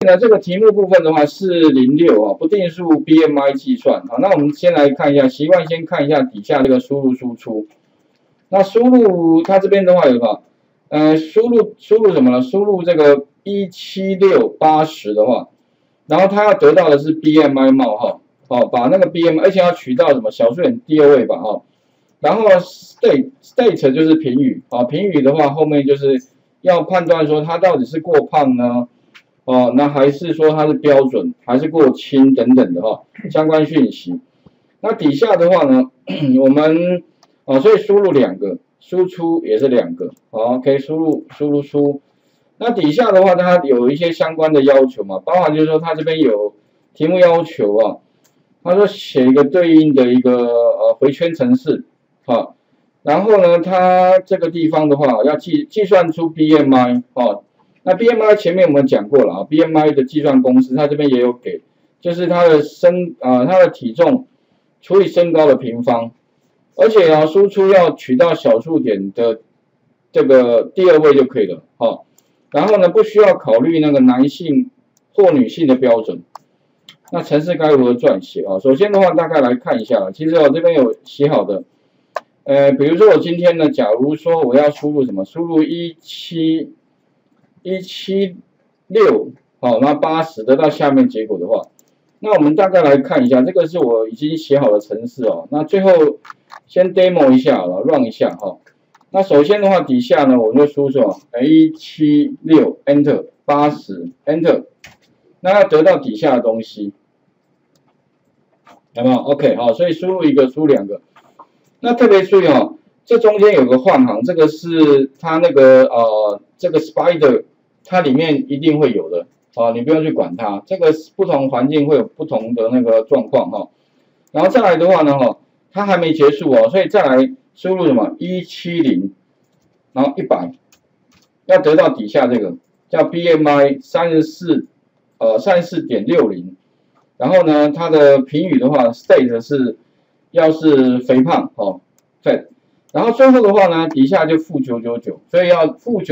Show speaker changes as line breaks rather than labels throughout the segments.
那这个题目部分的话是06啊，不定数 BMI 计算。好，那我们先来看一下，习惯先看一下底下这个输入输出。那输入它这边的话有什么？输入什么呢？输入这个17680的话，然后它要得到的是 BMI 冒号，哦，把那个 BMI， 而且要取到什么小数点第二位吧，哈。然后 state 就是评语，啊，评语的话后面就是要判断说它到底是过胖呢，哦，那还是说它是标准，还是过轻等等的哈，相关讯息。那底下的话呢，我们所以输入2个，输出也是2个，好 ，OK， 输入。那底下的话，它有一些相关的要求嘛，包含就是说它这边有题目要求啊，他说写一个对应的一个回圈程式，好，然后呢，它这个地方的话要计算出 BMI 哦，那 BMI 前面我们讲过了啊 ，BMI 的计算公式它这边也有给，就是它的它的体重除以身高的平方。而且啊，输出要取到小数点的这个第二位就可以了，好，然后呢，不需要考虑那个男性或女性的标准。那程式该如何撰写啊？首先的话，大概来看一下，其实我这边有写好的，比如说我今天呢，假如说我要输入什么，输入176，好，那80得到下面结果的话，那我们大概来看一下，这个是我已经写好的程式哦。那最后先 demo 一下好了 ，run 一下哈。那首先的话，底下呢我就输入176 enter 80 enter， 那要得到底下的东西，有没有 ？OK 好，所以输入1个，输入2个。那特别注意哦，这中间有个换行，这个是它那个这个 spider 它里面一定会有的。啊，你不用去管它，这个不同环境会有不同的那个状况哈。然后再来的话呢，它还没结束哦，所以再来输入什么170，然后100，要得到底下这个叫 BMI 34.60，然后呢，它的评语的话 state 是要是肥胖哦 fat， 然后最后的话呢，底下就负999，所以要负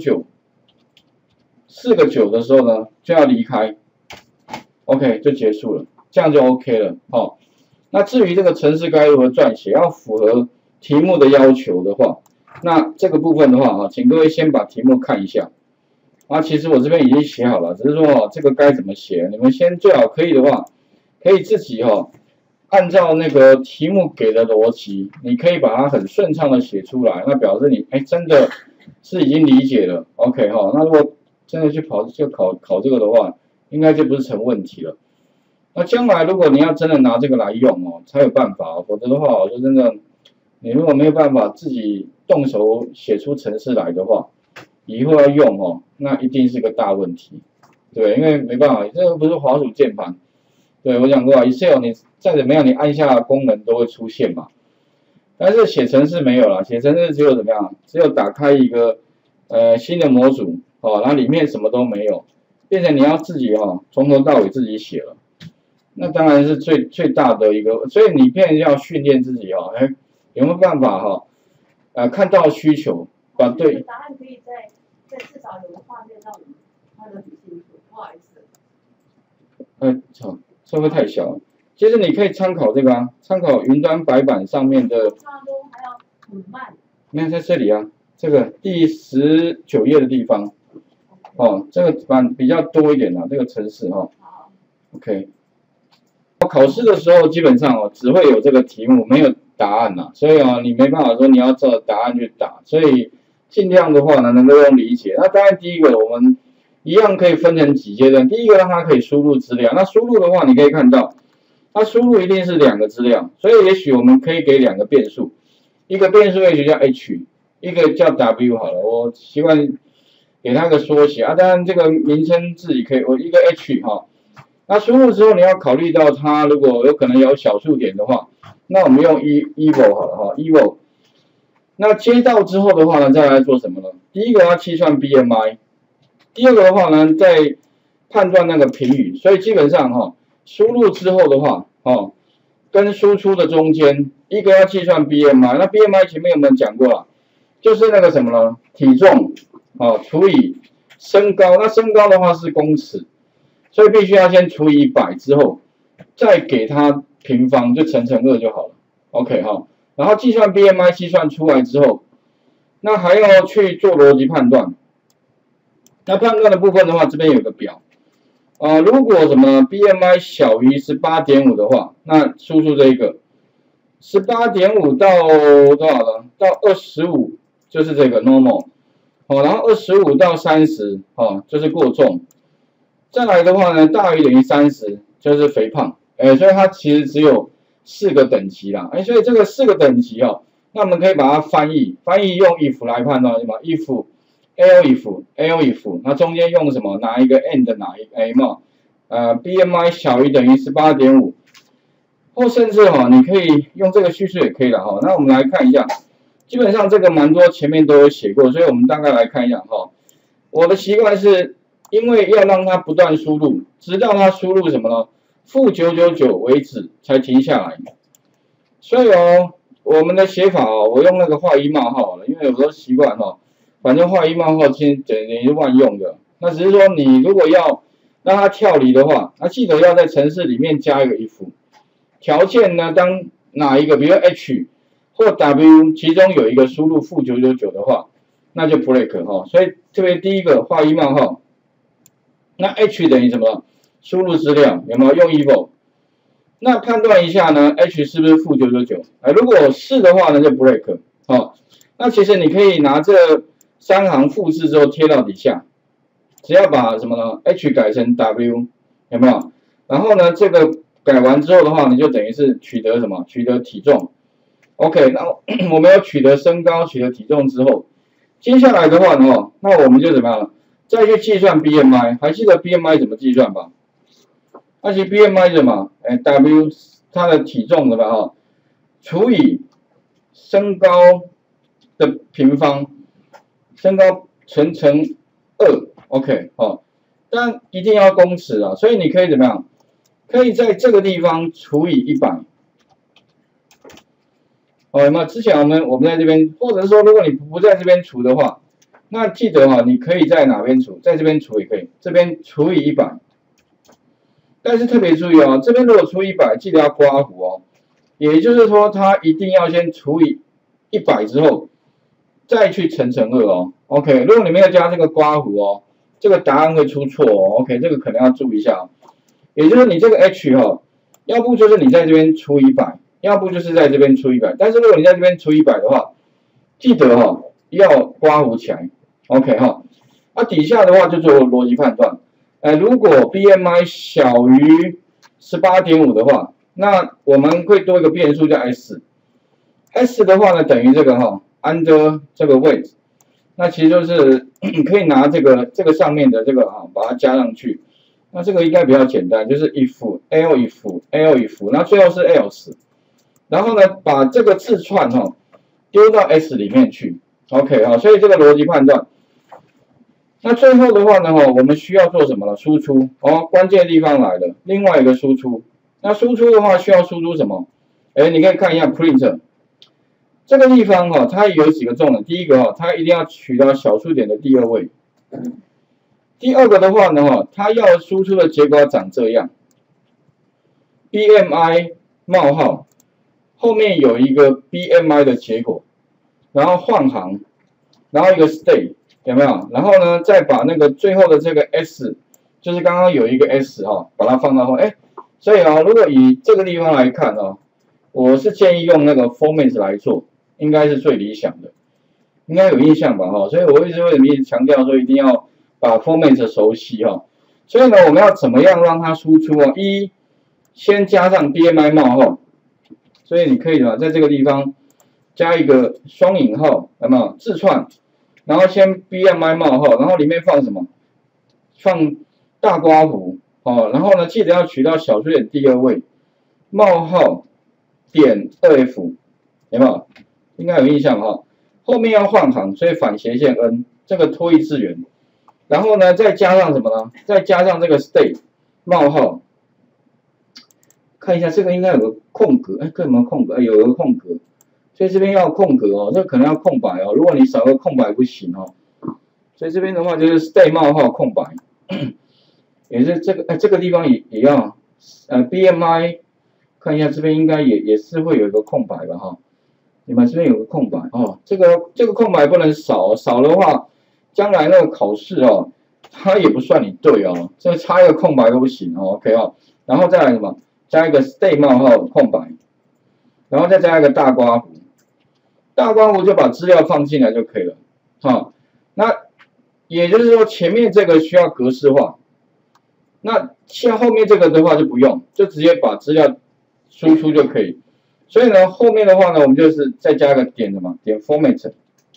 999。4个9的时候呢，就要离开 ，OK 就结束了，这样就 OK 了，好。那至于这个程式该如何撰写，要符合题目的要求的话，那这个部分的话请各位先把题目看一下。其实我这边已经写好了，只是说这个该怎么写，你们先最好可以的话，可以自己按照那个题目给的逻辑，你可以把它很顺畅的写出来，那表示你真的是已经理解了 ，OK 哈。那如果真的去考这个的话，应该就不是成问题了。那将来如果你要真的拿这个来用才有办法，否则的话，我说真的，你如果没有办法自己动手写出程式来的话，以后要用那一定是个大问题，对，因为没办法，这个不是滑鼠键盘。对我讲过，Excel 你再怎么样，你按下功能都会出现嘛。但是写程式没有啦，写程式只有怎么样？只有打开一个新的模组。然后里面什么都没有，变成你要自己从头到尾自己写了，那当然是最大的一个，所以你变成要训练自己有没有办法看到需求，把对
答案可以在至少有个画面让我们看得很清楚，不好意思。
会不会太小了？其实你可以参考这个参考云端白板上面的。
差不多还要很慢。
没有在这里这个第19页的地方。这个版比较多一点这个程式OK。考试的时候基本上只会有这个题目，没有答案所以你没办法说你要照答案去打，所以尽量的话呢，能够用理解。那当然第一个我们一样可以分成几阶段，第一个让它可以输入资料，那输入的话你可以看到，它输入一定是2个资料，所以也许我们可以给2个变数，一个变数也许叫 H， 一个叫 W 好了，我习惯给它个缩写当然这个名称自己可以，我一个 H 那输入之后你要考虑到它如果有可能有小数点的话，那我们用 eval 好了eval。那接到之后的话呢，再来做什么呢？第一个要计算 BMI， 第二个的话呢，再判断那个评语。所以基本上输入之后的话跟输出的中间，一个要计算 BMI， 那 BMI 前面有没有讲过就是那个什么呢？体重除以身高，那身高的话是公尺， 所以必须要先除以100之后，再给它平方，就乘2就好了。OK 哈，然后计算 BMI 计算出来之后，那还要去做逻辑判断。那判断的部分的话，这边有个表。如果什么 BMI 小于 18.5 的话，那输出这一个 18.5 到多少呢？到25就是这个 normal， 然后25到30就是过重，再来的话呢，大于等于30就是肥胖，所以它其实只有4个等级啦，所以这个4个等级那我们可以把它翻译用 if 来判断，什么 if if，那中间用什么哪一个 and 哪一个BMI 小于等于 18.5， 或甚至你可以用这个叙述也可以了那我们来看一下，基本上这个蛮多前面都有写过，所以我们大概来看一下我的习惯是因为要让它不断输入，直到它输入什么呢？负999为止才停下来。所以我们的写法我用那个画一冒号了，因为有时候习惯反正画一冒号其实等于万用的。那只是说你如果要让它跳离的话，那记得要在程式里面加一个 if 条件呢，当哪一个，比如 H 或 W 其中有一个输入负999的话，那就 break 所以这边第一个画一冒号，那 H 等于什么？输入资料有没有用 eval？ 那判断一下呢 ，H 是不是负999？如果是的话呢，就 break 那其实你可以拿这3行复制之后贴到底下，只要把什么呢 ？H 改成 W 有没有？然后呢，这个改完之后的话，你就等于是取得什么？取得体重。OK， 那我们要取得身高、取得体重之后，接下来的话呢，那我们就怎么样？再去计算 BMI， 还记得 BMI 怎么计算吧？而且 BMI 什么？W 它的体重对吧？除以身高的平方，身高乘2 ，OK 但一定要公尺啊，所以你可以怎么样？可以在这个地方除以100。有没有？之前我们在这边，或者是说，如果你不在这边除的话，那记得你可以在哪边除？在这边除也可以，这边除以100。但是特别注意这边如果除以100，记得要刮弧也就是说，它一定要先除以100之后，再去乘2OK， 如果你没有加这个刮弧这个答案会出错OK， 这个可能要注意一下也就是你这个 H 要不就是你在这边除以100，要不就是在这边除以100。但是如果你在这边除以100的话，记得要刮弧起来 OK 底下的话就做逻辑判断。如果 BMI 小于 18.5 的话，那我们会多一个变数叫 S。S 的话呢，等于这个under 这个位置，那其实就是可以拿这个上面的这个把它加上去。那这个应该比较简单，就是 if if，那最后是 else， 然后呢把这个字串丢到 S 里面去 ，OK 所以这个逻辑判断。那最后的话呢我们需要做什么呢？输出关键的地方来了，另外一个输出。那输出的话需要输出什么？你可以看一下 print 这个地方它有几个重点。第一个它一定要取到小数点的第2位。第二个的话呢它要输出的结果长这样 ，BMI 冒号后面有一个 BMI 的结果，然后换行，然后一个 stay。有没有？然后呢，再把那个最后的这个 S， 就是刚刚有一个 S 把它放到后，所以如果以这个地方来看我是建议用那个 format 来做，应该是最理想的，应该有印象吧所以我一直为什么一直强调说一定要把 format 熟悉所以呢，我们要怎么样让它输出先加上 BMI 冒号，所以你可以在这个地方加一个双引号，有没有？字串。然后先 BMI 冒号，然后里面放什么？放大刮弧然后呢，记得要取到小数点第2位，冒号点2F， 有没有？应该有印象后面要换行，所以反斜线 N， 这个脱异字元。然后呢，再加上什么呢？再加上这个 stay 冒号，看一下这个应该有个空格，有没有空格？有个空格。所以这边要空格这可能要空白如果你少个空白不行所以这边的话就是 stay 冒号空白， 也是这个，这个地方也要，BMI 看一下这边应该也是会有一个空白吧哈，你们这边有个空白哦，这个空白不能少，少的话，将来那个考试哦，它也不算你对哦，这差一个空白都不行哦 ，OK 哦，然后再来什么，加一个 stay 冒号空白，然后再加一个大刮胡，大刮胡就把资料放进来就可以了，好，那也就是说前面这个需要格式化。那像后面这个的话就不用，就直接把资料输出就可以。所以呢，后面的话呢，我们就是再加个点什么？点 format，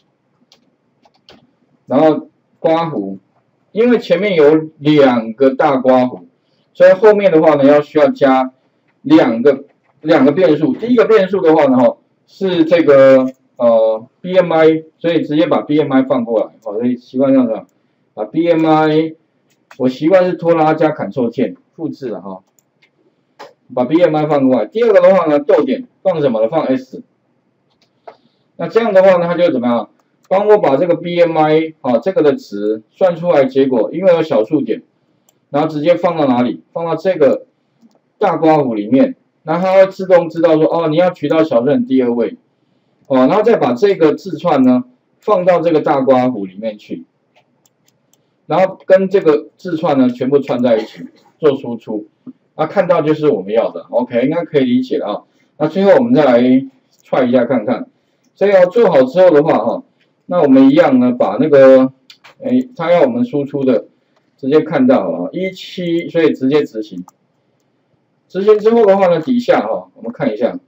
然后刮胡，因为前面有2个大刮胡，所以后面的话呢需要加两个变数。第一个变数的话呢，是这个BMI， 所以直接把 BMI 放过来，好，所以习惯上的把 BMI。我习惯是拖拉加 Ctrl 键复制了哈，把 BMI 放过来。第二个的话呢，逗点放什么呢？放 S。那这样的话呢，它就怎么样？帮我把这个 BMI 这个的值算出来，结果因为有小数点，然后直接放到哪里？放到这个大刮胡里面，然后它会自动知道说，哦，你要取到小数点第2位，然后再把这个字串呢放到这个大刮胡里面去。然后跟这个字串呢全部串在一起做输出，看到就是我们要的 ，OK， 应该可以理解了啊。那最后我们再来踹一下看看，所以做好之后的话那我们一样呢把那个它要我们输出的直接看到17，所以直接执行。执行之后的话呢，底下我们看一下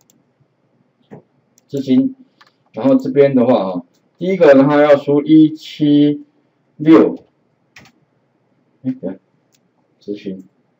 执行，然后这边的话第一个呢它要输176。执行，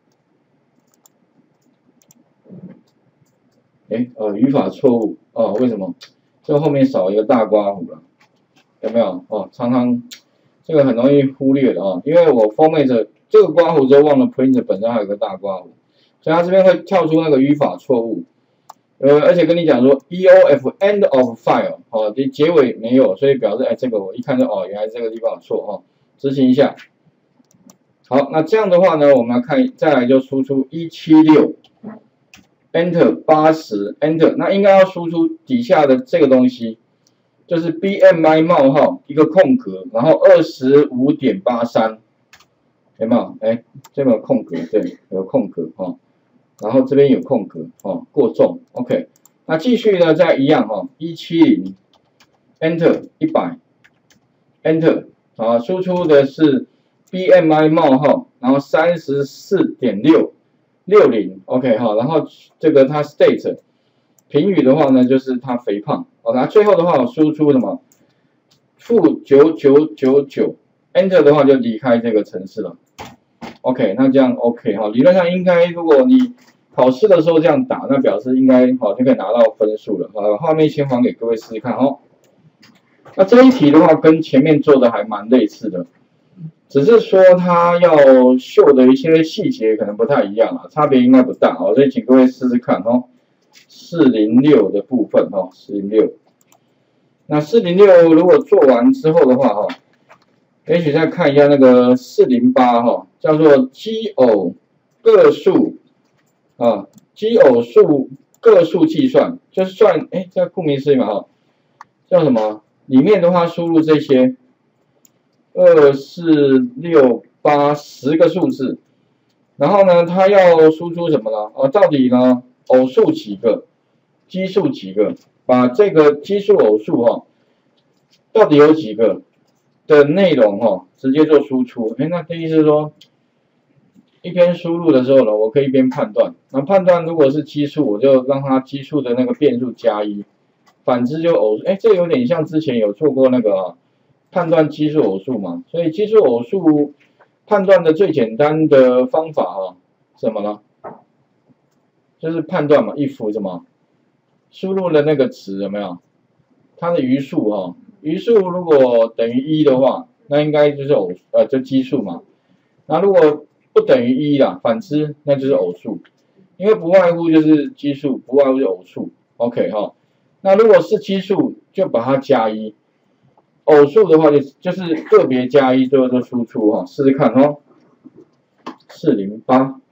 语法错误为什么？这后面少一个大刮胡了，有没有？常常这个很容易忽略的因为我 format 这个刮胡之后忘了 print 本身还有个大刮胡，所以它这边会跳出那个语法错误，而且跟你讲说 EOF end of file 结尾没有，所以表示这个我一看就原来这个地方有错执行一下。好，那这样的话呢，我们来看，再来就输出176 ，Enter 80 Enter， 那应该要输出底下的这个东西，就是 BMI 冒号一个空格，然后 25.83， 有没有？这边有空格，对，有空格然后这边有空格过重 ，OK， 那继续呢，再一样170 Enter 100 Enter， 输出的是。BMI 冒号，然后 34.660 ，OK 然后这个它 state 评语的话呢，就是它肥胖，那最后的话我输出什么-9999 ，Enter 的话就离开这个程式了 ，OK， 那这样 OK 理论上应该如果你考试的时候这样打，那表示应该就可以拿到分数了，画面先还给各位试试看那这一题的话跟前面做的还蛮类似的。只是说它要秀的一些细节可能不太一样差别应该不大所以请各位试试看406的部分406，那406如果做完之后的话也许再看一下那个408叫做奇偶个数奇偶数个数计算，就是算这顾名思义嘛叫什么？里面的话输入这些。2、4、6、8、10个数字，然后呢，它要输出什么呢？到底呢，偶数几个，奇数几个？把这个奇数偶数到底有几个的内容直接做输出。那这意思是说，一边输入的时候呢，我可以一边判断。那判断如果是奇数，我就让它奇数的那个变数加1，反之就偶数。这有点像之前有做过那个判断奇数偶数嘛，所以奇数偶数判断的最简单的方法什么呢？就是判断嘛，if 什么输入的那个值有没有？它的余数余数如果等于1的话，那应该就是就奇数嘛。那如果不等于1啦，反之那就是偶数，因为不外乎就是奇数，不外乎就是偶数。OK 那如果是奇数，就把它加1。偶数的话就是个别加1，最后就输出试试看 408。